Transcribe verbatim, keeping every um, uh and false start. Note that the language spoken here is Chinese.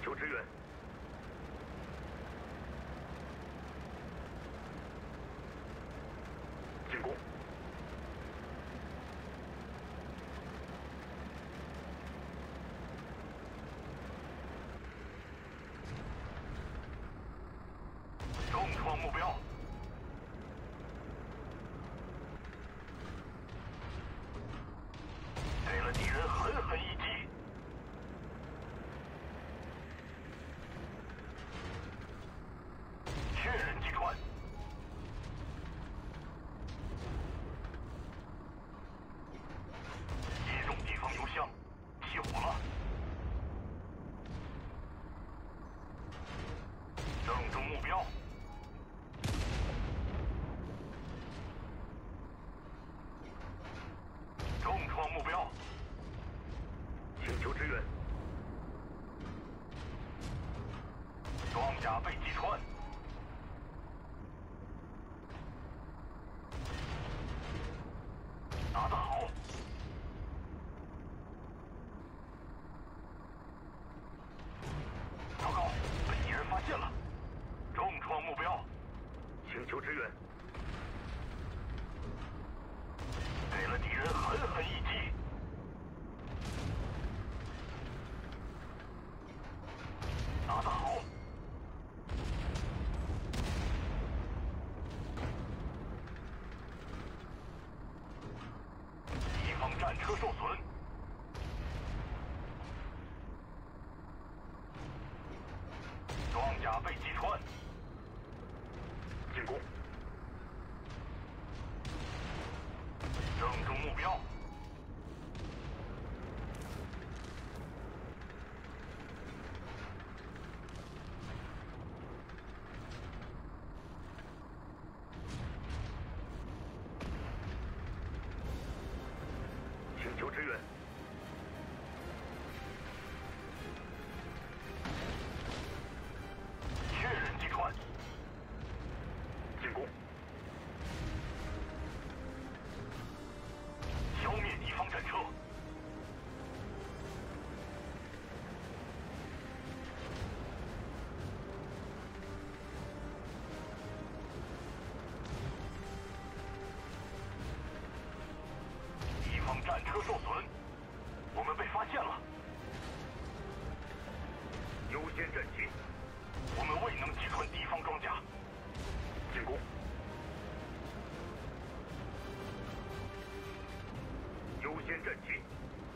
求支援。进攻。重创目标。给了敌人狠狠一击。 确认击穿，接种敌方油箱，起火了，正中目标，重创目标，请求支援，装甲被击穿。 打得好！糟糕，被敌人发现了，重创目标，请求支援。给了敌人狠狠一击，打得好！方战车受损，装甲被击穿，进攻，正中目标，请求支援。确认击穿。进攻。消灭敌方战车。敌方战车受损，我们被发现了。优先战机，我们未能击穿敌方装甲。进攻。优先战机，